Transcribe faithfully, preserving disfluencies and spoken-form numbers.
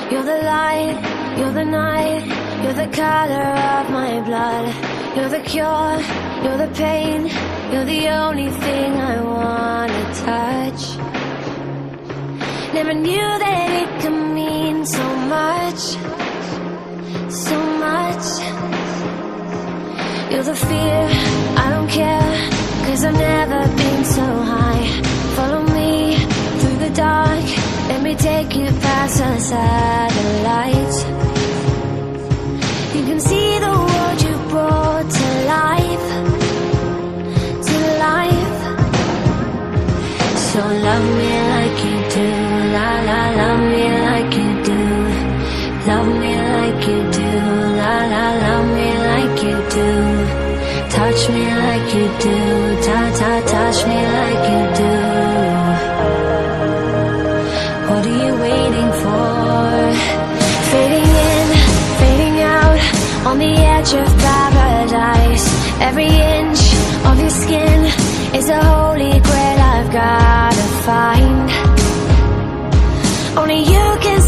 You're the light, you're the night, you're the color of my blood. You're the cure, you're the pain, you're the only thing I wanna touch. Never knew that it could mean so much, so much. You're the fear, I don't care, 'cause I've never been so high. Follow me through the dark, let me take you past the satellites. You can see the world you brought to life, to life. So love me like you do, la la, love me like you do. Love me like you do, la la, love me like you do. Touch me like you do, ta ta, touch me like you do. What are you waiting for? Fading in, fading out, on the edge of paradise. Every inch of your skin is a holy grail I've gotta find. Only you can